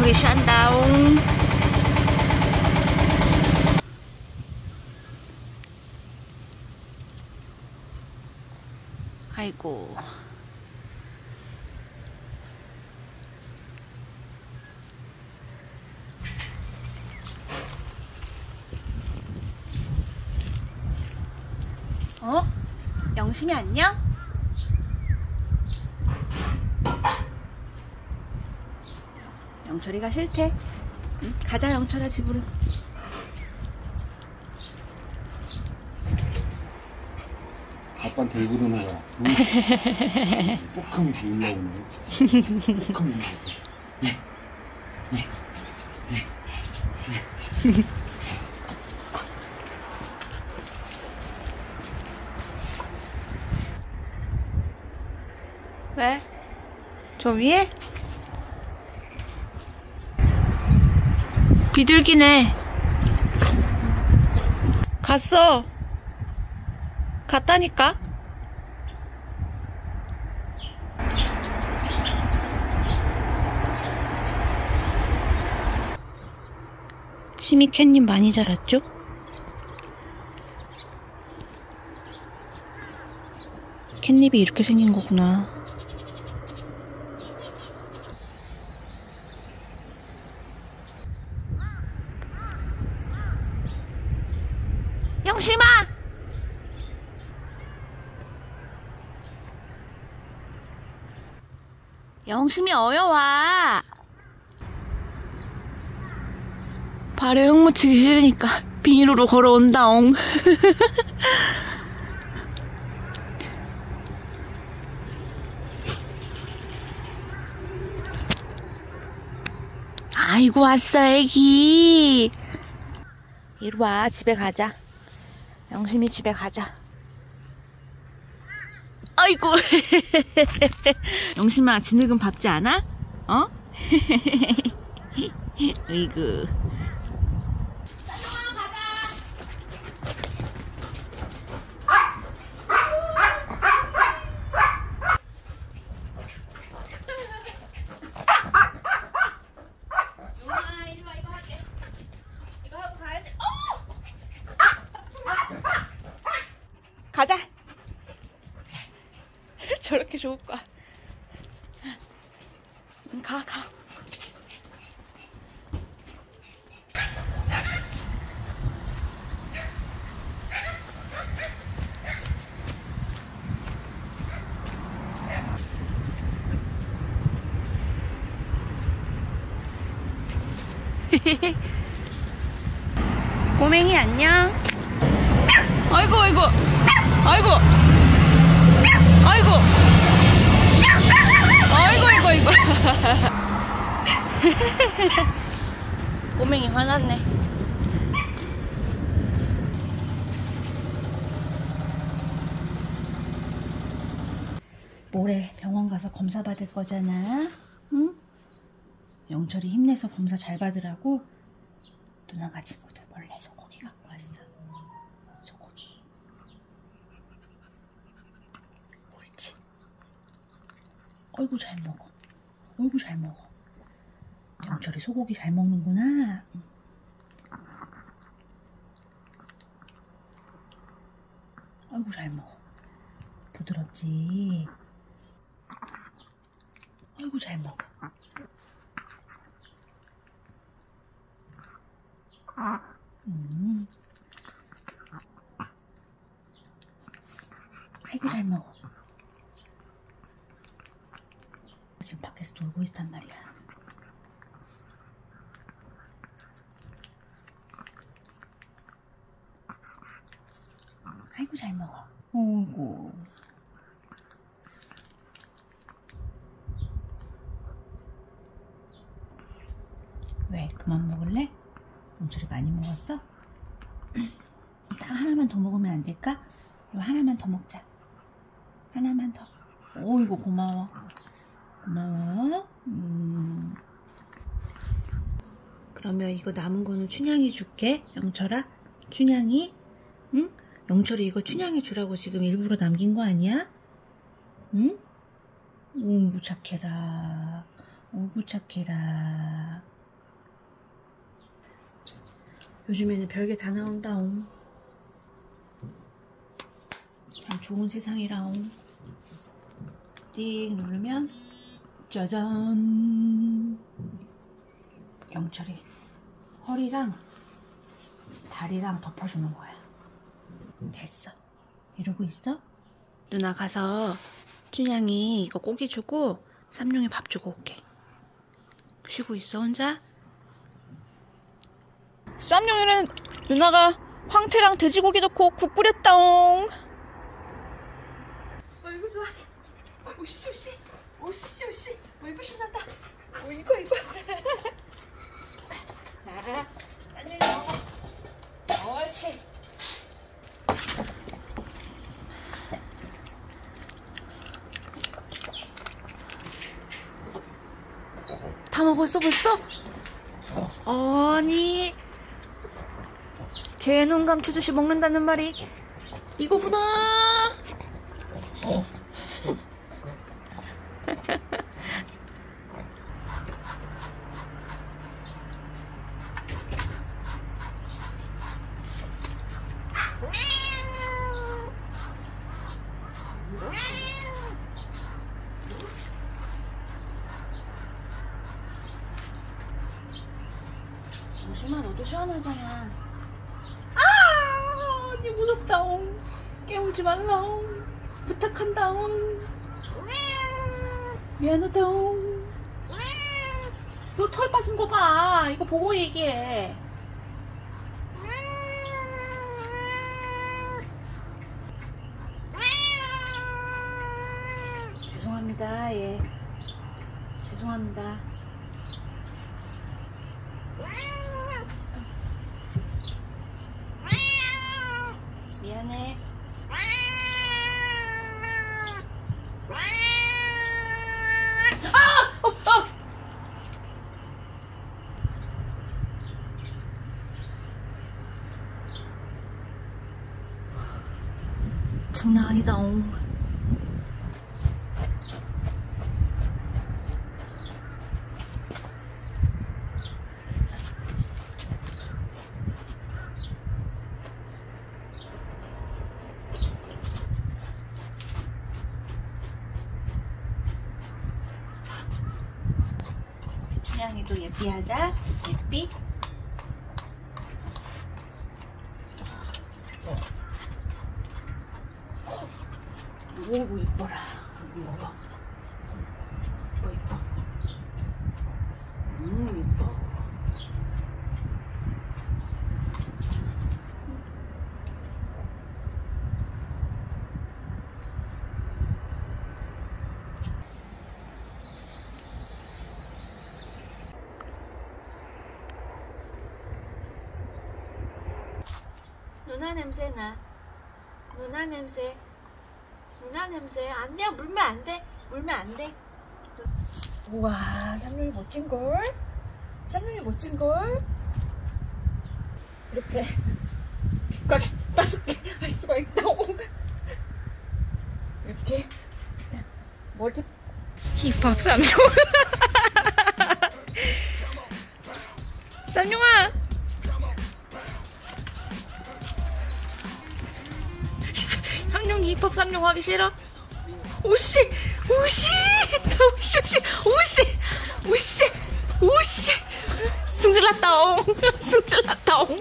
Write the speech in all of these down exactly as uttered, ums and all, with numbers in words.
크게 샨다옹. 아이고. 어? 영심이 안녕? 영철이가 싫대. 응? 가자 영철아 집으로. 아빠한테 왜 그러는 거야? 뽀크하면서 올라오네. 뽀크하면서. 왜? 저 위에? 비둘기네. 갔어. 갔다니까. 심이 캣님 많이 자랐죠? 캣닙이 이렇게 생긴 거구나. 영심아! 영심이 어여와. 발에 흙 묻히기 싫으니까 비닐으로 걸어온다옹. 아이고 왔어 애기. 이리와 집에 가자. 영심이 집에 가자. 아이고. 영심아 진흙은 밟지 않아? 어? 아이고. 가자. 저렇게 좋을 거야. 가, 가. 꼬맹이 안녕. 아이고 아이고 아이고 아이고 아이고 아이고 아이고. 꼬맹이 화났네. 모레 병원 가서 검사 받을 거잖아. 응? 영철이 힘내서 검사 잘 받으라고 누나가 친구들 몰래 소고기 갖고 왔어. 소고기. 옳지. 어이구 잘 먹어. 어이구 잘 먹어. 영철이 소고기 잘 먹는구나. 어이구 잘 먹어. 부드럽지. 어이구 잘 먹어. 음. 아이고 잘 먹어. 지금 밖에서 놀고 있단 말이야. 아이고 잘 먹어. 어이구. 왜 그만 먹을래? 영철이 많이 먹었어? 딱 하나만 더 먹으면 안 될까? 이거 하나만 더 먹자. 하나만 더. 어이구 고마워. 고마워. 음. 그러면 이거 남은 거는 춘향이 줄게. 영철아. 춘향이. 응? 영철이 이거 춘향이 주라고 지금 일부러 남긴 거 아니야? 응? 어이구 착해라. 어이구 착해라. 요즘에는 별게 다 나온다옹. 참 좋은 세상이라옹. 띡 누르면 짜잔! 영철이 허리랑 다리랑 덮어주는 거야. 됐어. 이러고 있어? 누나 가서 춘향이 이거 고기 주고 쌈용이 밥 주고 올게. 쉬고 있어 혼자? 쌈용이는 누나가 황태랑 돼지고기 넣고 국 끓였다옹. 어이구 좋아. 오씨 오씨 오씨 오씨. 어이구 신난다. 어이구 어이구. 자 쌈용이 먹어. 옳지. 다 먹었어 벌써? 아니 개 눈 감추듯이 먹는다는 말이 이거구나. 조심아 너도 시원하잖아. 아 언니 무섭다옹. 깨우지 말라옹. 부탁한다옹. 미안하다옹. 너 털 빠진 거 봐. 이거 보고 얘기해. 죄송합니다. 예. 죄송합니다. 미안해. 아! 어, 어! 장난 아니다. 춘향이도 예삐하자. 예삐. 오구 이뻐라. 오구 이뻐. 이뻐 이뻐. 음 이뻐. 누나 냄새 나. 누나 냄새. 누나 냄새. 아니야 물면 안 돼. 물면 안 돼. 우와 쌈용이 멋진걸. 쌈용이 멋진걸. 이렇게 국까지 다섯 개 할 수가 있다고. 이렇게 멀티 힙합 쌈용. 쌈용아 쌈용이 힙합 쌈용 하기 싫어? 오씨 오씨 오씨 오씨 오씨 오씨 승질났다옹. 승질났다옹.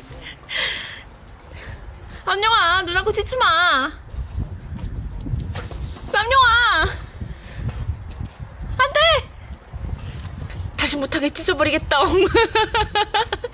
쌈용아 누나 거 짖지마. 쌈용아 안돼. 다시 못하게 찢어버리겠다옹.